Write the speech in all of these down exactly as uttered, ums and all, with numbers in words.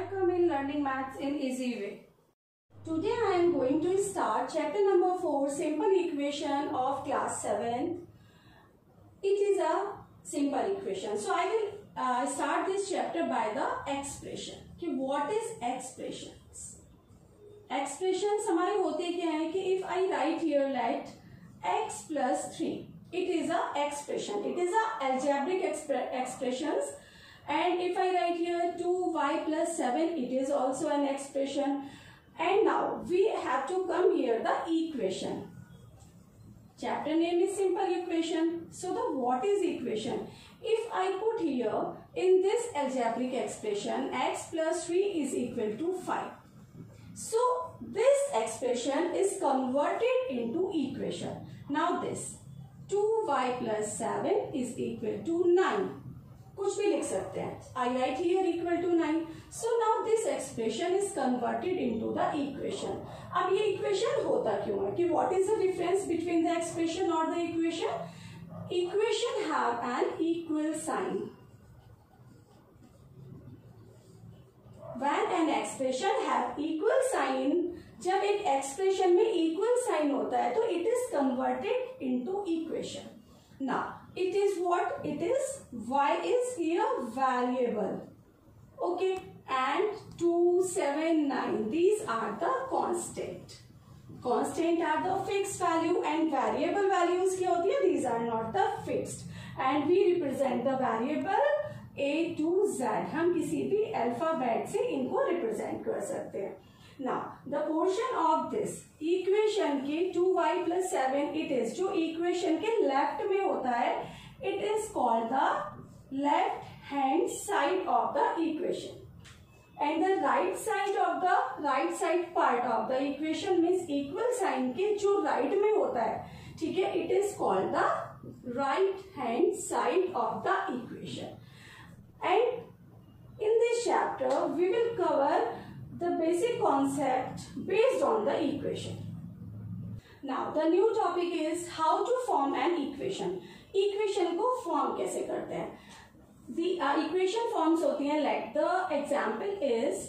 Welcome in Learning Maths in Easy Way. Today I am going to start chapter number four, simple equation of class seven. It is a simple equation. So I will uh, start this chapter by the expression. कि what is expressions? Expressions हमारे होते क्या है कि if I write here let x plus three, it is a expression. It is a algebraic expre expressions. And if I write here two y plus seven, it is also an expression. And now we have to come here the equation. Chapter name is simple equation. So the what is equation? If I put here in this algebraic expression x plus three is equal to five. So this expression is converted into equation. Now this two y plus seven is equal to nine. कुछ भी लिख सकते हैं. I write here equal to nine. So now this expression is converted into the equation. अब ये equation होता क्यों है कि what is the difference between the expression or the equation? Equation have an equal sign. When an expression have equal sign, जब एक expression में equal sign होता है तो it is converted into equation. Now it is what it is. Y is here variable. Okay, and two, seven, nine. These are the constant. Constant are the fixed value and variable values क्या होती है? These are not the fixed. And we represent the variable A to Z. हम किसी भी alphabet से इनको represent कर सकते हैं. Now the portion of this equation के two y plus seven it is जो equation के left में होता है it is called the left hand side of the equation and the right side of the right side part of the equation means equal sign के जो right में होता है ठीक है it is called the right hand side of the equation. And in this chapter we will cover the basic concept based on the equation. Now the new topic is how to form an equation. Equation को form कैसे करते हैं? The uh, equation forms होती हैं like the example is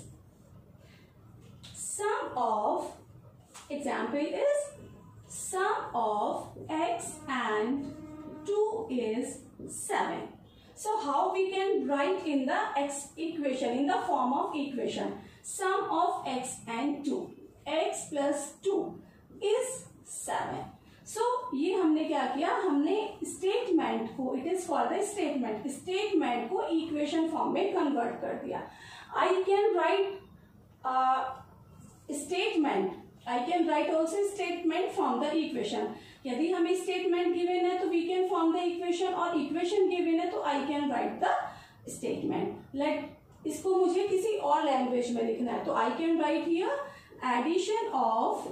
sum of example is sum of x and two is seven. So how we can write in the x equation in the form of equation? Sum of x and two. X plus two is seven. So ये हमने क्या किया? हमने statement को it is called the statement. Statement को equation form में convert कर दिया. I can write uh, statement. I can write also statement from the equation. यदि हमें statement given है तो we can form the equation और equation given है तो I can write the statement. Let इसको मुझे किसी और लैंग्वेज में लिखना है तो I can write here addition of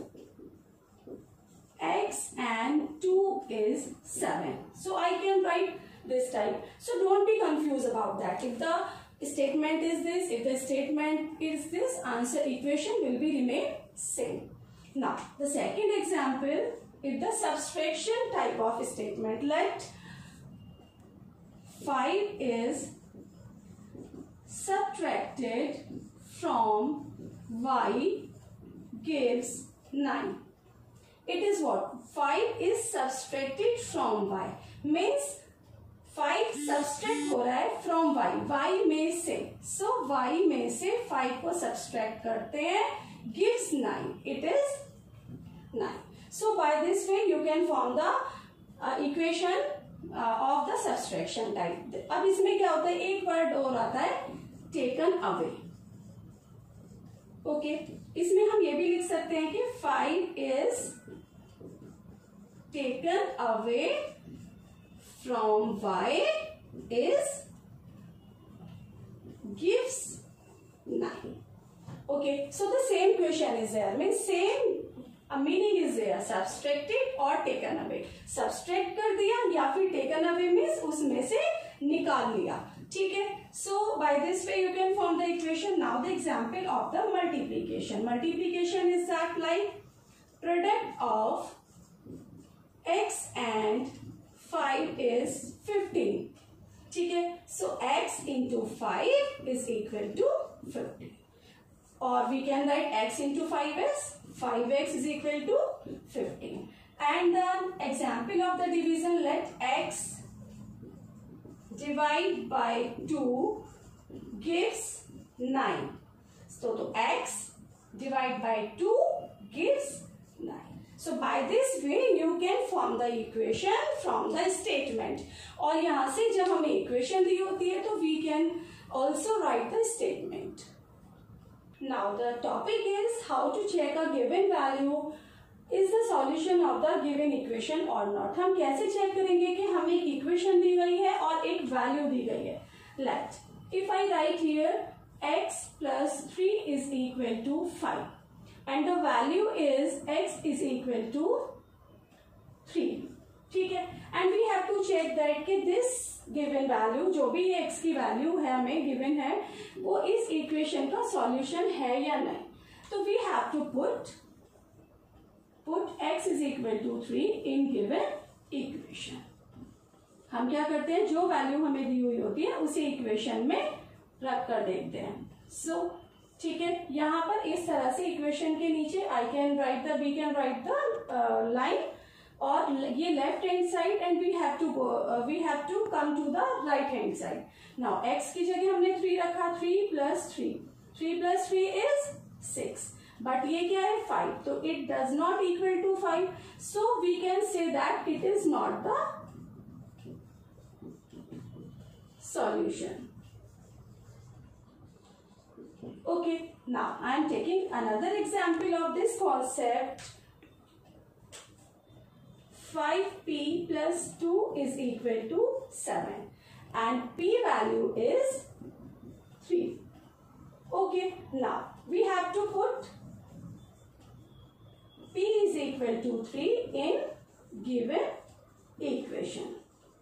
x and two is seven. So I can write this type. So don't be confused about that. If the statement is this, if the statement is this, answer equation will be remain same. Now the second example, if the subtraction type of statement, let five is subtracted from y gives nine. It is what? five is subtracted from y. Means five subtract हो रहा है from y. y में से. So y में से five को subtract करते हैं gives nine. It is nine. So by this way you can form the uh, equation uh, of the subtraction type. अब इसमें क्या होता है? एक word और आता है taken away. Okay okay. इसमें हम ये भी लिख सकते हैं कि five is taken away from y is gives nine. Okay, so the same question is there. Means same a meaning is there. Subtracted or taken away. Subtract कर दिया या फिर taken away means उसमें से निकाल लिया. ठीक है. So by this way you can form the equation. Now the example of the multiplication. Multiplication is that like product of x and five is fifteen. ठीक है. So x into five is equal to fifteen. or we can write x into five as five x is equal to fifteen. And the example of the division, let x divide by two gives nine. So to x divide by two gives nine. So by this way you can form the equation from the statement. और यहाँ से जब हमें equation दी होती है तो we can also write the statement. Now the topic is how to check a given value is the solution of the given equation or not. हम कैसे check करेंगे कि हमें एक equation दी गई है और एक value दी गई है. Let if I write here x plus three is equal to five and the value is x is equal to three. ठीक है, and we have to check that कि this given value जो भी x की value है हमें given है वो इस equation का solution है या नहीं. तो we have to put put x is equal to three in given equation. हम क्या करते हैं, जो वैल्यू हमें दी हुई होती है उसे इक्वेशन में रख कर देखते हैं. सो so, ठीक है, यहाँ पर इस तरह से इक्वेशन के नीचे I can write the we can write the line और ये left hand side and we have to go we have to come to the right hand side. Now x की जगह हमने थ्री रखा, three plus three three plus three is six, but ये क्या है five, तो it does not equal to five. So we can say that it is not the solution. Okay, now I am taking another example of this concept. five p plus two is equal to seven and p value is three. Okay, now we have to put p is equal to three in given equation.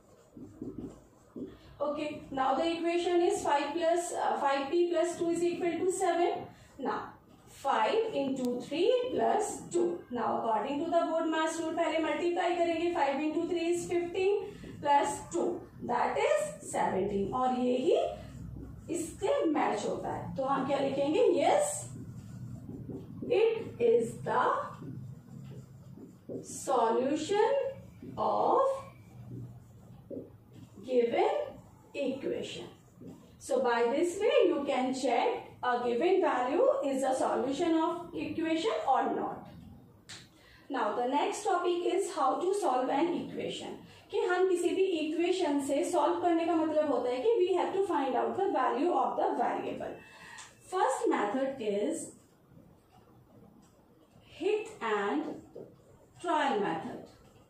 Okay, now the equation is five plus uh, five p plus two is equal to seven. Now five into three plus two. Now according to the board mass rule पहले multiply करेंगे. five into three is fifteen plus two that is seventeen और ये ही इससे match होता है. तो हम क्या लिखेंगे, yes it is the solution of given equation. So by this way you can check a given value is a solution of equation or not. Now the next topic is how to solve an equation. कि हम किसी भी equation से solve करने का मतलब होता है कि we have to find out the value of the variable. First method is hit and trial method.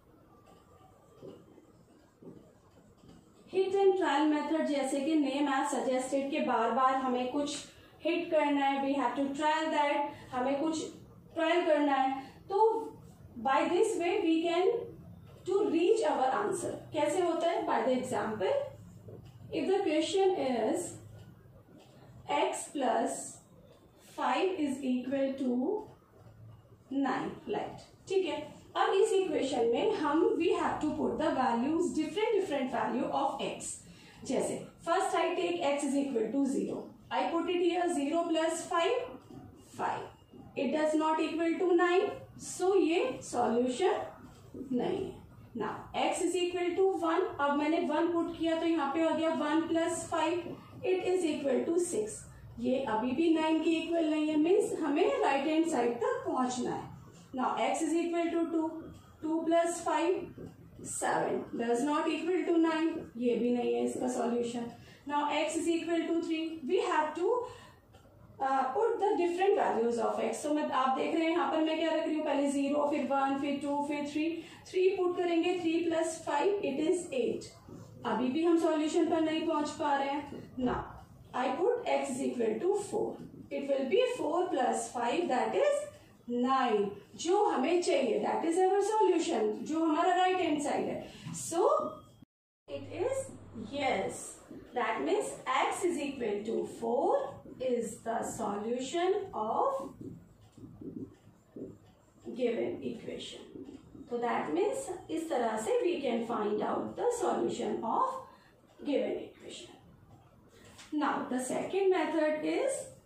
Hit and trial method जैसे कि नेम एज सजेस्टेड के बार बार हमें कुछ हिट करना है, we have to trial that, हमें कुछ ट्रायल करना है. तो by this way we can to reach our answer. कैसे होता है, by the example, if the question is x plus five is equal to nine, right. ठीक है, अब इस इक्वेशन में हम we have to put the values different different value of x. जैसे first I take x is equal to zero, I put it here zero plus five five, it does not equal to nine, so ये solution नहीं है. Now x is equal to one, अब मैंने one put किया तो यहाँ पे हो गया one plus five, it is equal to six, ये अभी भी नाइन की इक्वल नहीं है, मीन्स हमें राइट हैंड साइड तक पहुंचना है. Now x is equal to two, two plus five, seven, does not equal to nine, ये भी नहीं है इसका solution. Now x is equal to three, we have to uh, put the different values of x. So मैं आप देख रहे हैं यहाँ पर मैं क्या रख रही हूँ, पहले zero, फिर one, फिर two, फिर three, three put करेंगे, three plus five, it is eight. अभी भी हम solution पर नहीं पहुँच पा रहे हैं. Now I put x is equal to four, it will be four plus five, that is nine, जो हमें चाहिए, दैट इज अवर सॉल्यूशन, जो हमारा राइट हैंड साइड है. So it is yes, that means x is equal to four is the solution of given equation. तो that means इस तरह से we can find out the solution of given equation. Now the second method is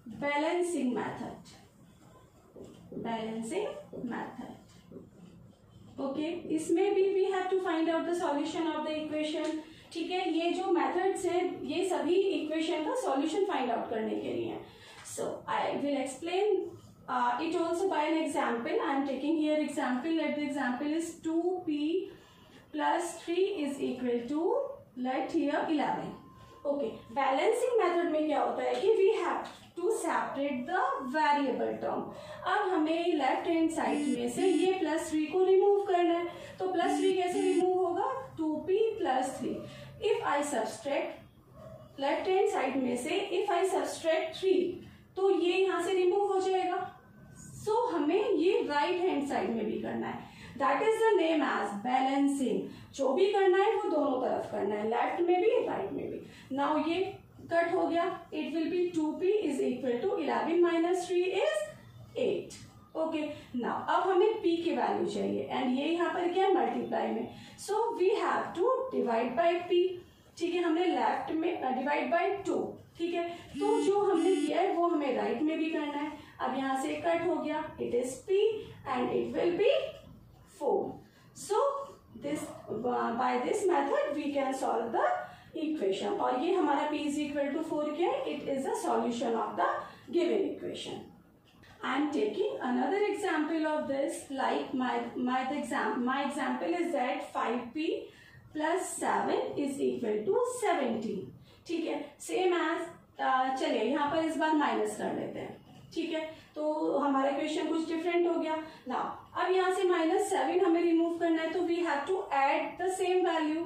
balancing method, balancing method. Okay, इसमें भी we have to find out the solution of the equation. ठीक है, ये जो methods है ये सभी इक्वेशन का सॉल्यूशन फाइंड आउट करने के लिए। So I will explain it also by an example. I am taking here example. Let the example is two p plus three is equal to let here eleven. Okay, balancing method में क्या होता है कि we have to separate the variable term. अब हमें left hand side में से ये प्लस थ्री को रिमूव करना है। तो प्लस थ्री कैसे रिमूव होगा? Two p plus three. If I subtract left hand side में से इफ आई सब्सट्रैक्ट थ्री तो ये यहां से रिमूव हो जाएगा। सो so, हमें ये राइट हैंड साइड में भी करना है। That is the name as balancing. जो भी करना है वो दोनों तरफ करना है, लेफ्ट में भी राइट में भी। नाउ ये कट हो गया। It will be two p is equal to eleven minus three is eight. Okay, now अब हमें p की वैल्यू चाहिए एंड ये यहाँ पर क्या है? मल्टीप्लाई में। So we have to divide by p। ठीक है, हमने लेफ्ट में डिवाइड बाय टू। ठीक है, तो जो हमने किया है वो हमें राइट right में भी करना है। अब यहाँ से कट हो गया। It is p and it will be four. So this by this method we can solve the equation. और ये हमारा p is equal to four क्या है? It is the solution of the given equation. I am taking another example of this, like my my the exam my example is that five p plus seven is equal to seventeen. ठीक है, same as चलिए यहाँ पर इस बार minus कर लेते हैं। ठीक है, तो हमारा क्वेश्चन कुछ डिफरेंट हो गया ना। अब यहाँ से माइनस सेवन हमें रिमूव करना है, तो we have to add the same value.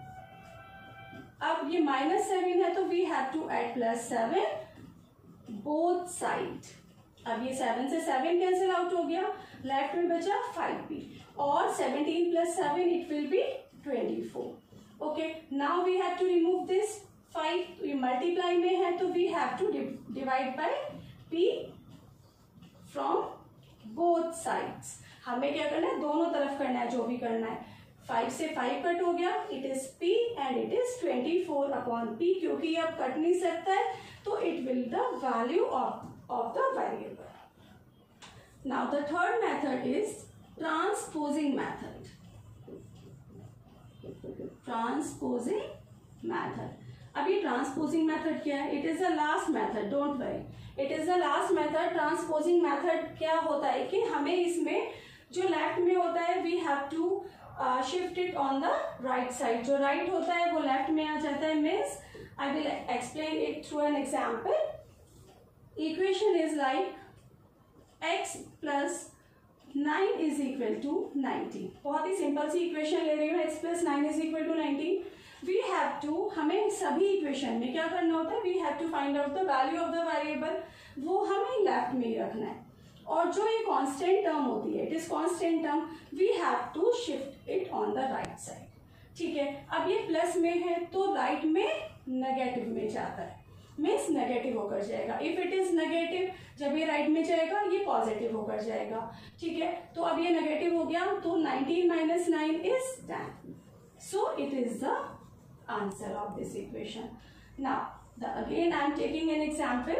अब ये माइनस सेवन है तो we have to add plus seven both side. अब ये सेवन से सेवन कैंसिल आउट हो गया, लेफ्ट में बचा फाइव पी और seventeen plus seven it will be twenty four. Okay, now we have to remove this five. ये multiply में है तो we have to divide by p from both sides. हमें क्या करना है? दोनों तरफ करना है जो भी करना है। फाइव से फाइव कट हो गया। It is p and it is twenty four upon p। क्योंकि अब कट नहीं सकता है तो it will the value of of the variable. Now the third method is transposing method. Transposing method. अभी transposing method क्या है? It is the last method. Don't worry. It is the last method. Transposing method क्या होता है कि हमें इसमें जो left में होता है we have to uh, shift it on the right side. जो right होता है वो left में आ जाता है। Means I will explain it through an example. Equation is like x plus nine is equal to nineteen. बहुत ही सिंपल सी equation ले रही हूँ। x plus nine is equal to nineteen. We have to, हमें सभी इक्वेशन में क्या करना होता है? We have to find out the value of the variable। वो हमें लेफ्ट में ही रखना है। और जो ये कांस्टेंट टर्म होती है, it is constant term, we have to shift it on the right side। ठीक है, अब ये प्लस में है तो राइट में नेगेटिव में जाता है। मीन्स नेगेटिव होकर जाएगा। इफ इट इज नेगेटिव, जब ये राइट में जाएगा ये पॉजिटिव होकर जाएगा। ठीक है, तो अब ये नेगेटिव हो गया तो nineteen minus nine is ten. So it is the answer of this equation. Now the again I am taking an example.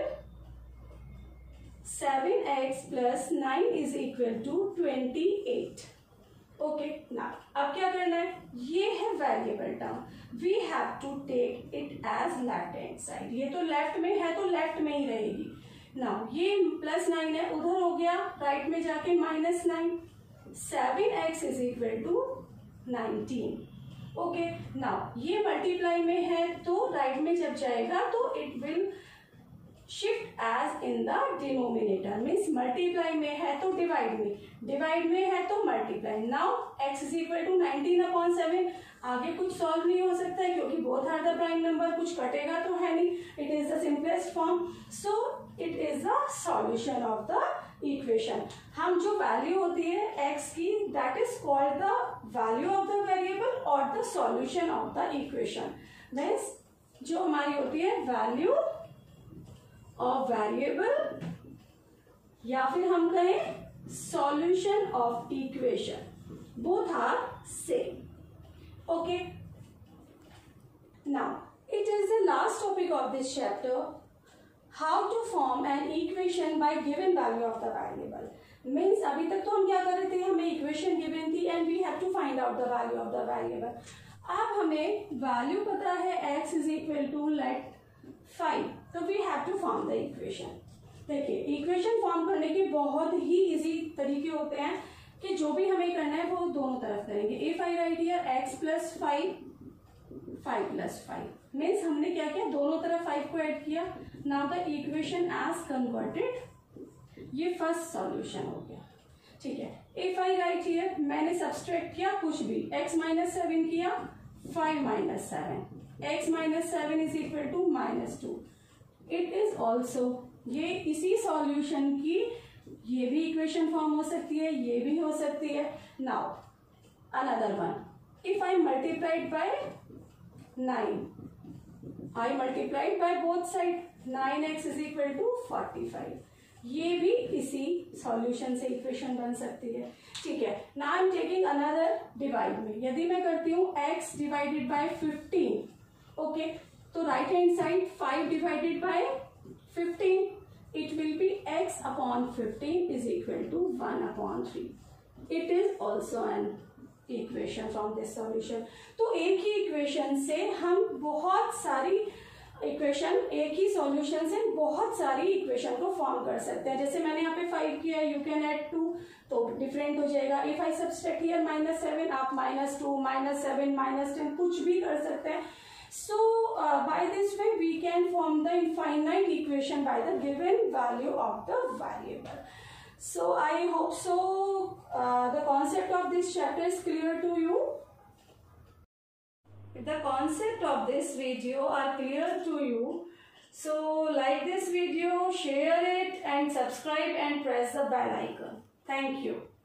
Seven x plus nine is equal to twenty eight. Okay, now अब क्या करना है? ये है variable term. We have to take it as left hand side. ये तो left में है तो लेफ्ट में ही रहेगी। नाउ ये प्लस नाइन है, उधर हो गया राइट में जाके minus nine. Seven x is equal to nineteen. Okay, now ये मल्टीप्लाई में है तो राइट में जब जाएगा तो it will shift as in the denominator. Means multiply में है तो डिवाइड में, डिवाइड में है तो multiply. Now x is equal to nineteen upon seven. आगे कुछ सॉल्व नहीं हो सकता है क्योंकि both are the prime number, कुछ कटेगा तो है नहीं। It is the simplest form. So it is the solution of the equation. हम जो वैल्यू होती है x की, that is called the value of the variable और the solution of the equation. Means जो हमारी होती है वैल्यू ऑफ वेरिएबल या फिर हम कहें solution of equation, both are same. Okay, now it is the last topic of this chapter. How to form an equation by given value of the variable. Means अभी तक तो हम क्या कर रहे थे, हमें इक्वेशन गिवन थी and we have to find out the value of the variable. अब हमें वैल्यू पता है x is equal to let five, तो we have to form the equation. देखिए इक्वेशन फॉर्म करने के बहुत ही इजी तरीके होते हैं कि जो भी हमें करना है वो दोनों तरफ करेंगे। If I write here x plus five, five plus five means हमने क्या किया, दोनों तरफ फाइव को ऐड किया। Now the equation as converted, ये फर्स्ट सॉल्यूशन हो गया, ठीक है। इफ आई राइट हियर, मैंने सब्सट्रैक्ट किया कुछ भी, x माइनस सेवन किया, five minus seven, x minus seven is equal to minus two. It is also, ये इसी सॉल्यूशन की ये भी इक्वेशन फॉर्म हो सकती है, ये भी हो सकती है। Now another one, if I multiplied by nine, I multiplied by both side, nine x is equal to forty five, ये भी इसी सॉल्यूशन से इक्वेशन बन सकती है, ठीक है। Now I am taking another divide में, यदि मैं करती हूँ x divided by fifteen, okay, तो right hand side five divided by fifteen, it will be x upon fifteen is equal to one upon three. It is also an equation from this solution. तो एक ही equation से हम बहुत सारी equation, एक ही solution से बहुत सारी इक्वेशन को फॉर्म कर सकते हैं। जैसे मैंने यहाँ पे फाइव किया, यू कैन ऐड टू, तो डिफरेंट हो जाएगा। If I subtract here minus seven, आप minus two, minus seven, minus ten कुछ भी कर सकते हैं। So uh, by this way we can form the infinite equation by the given value of the variable. So I hope so uh, the concept of this chapter is clear to you. If the concept of this video are clear to you, so like this video, share it and subscribe and press the bell icon. Thank you.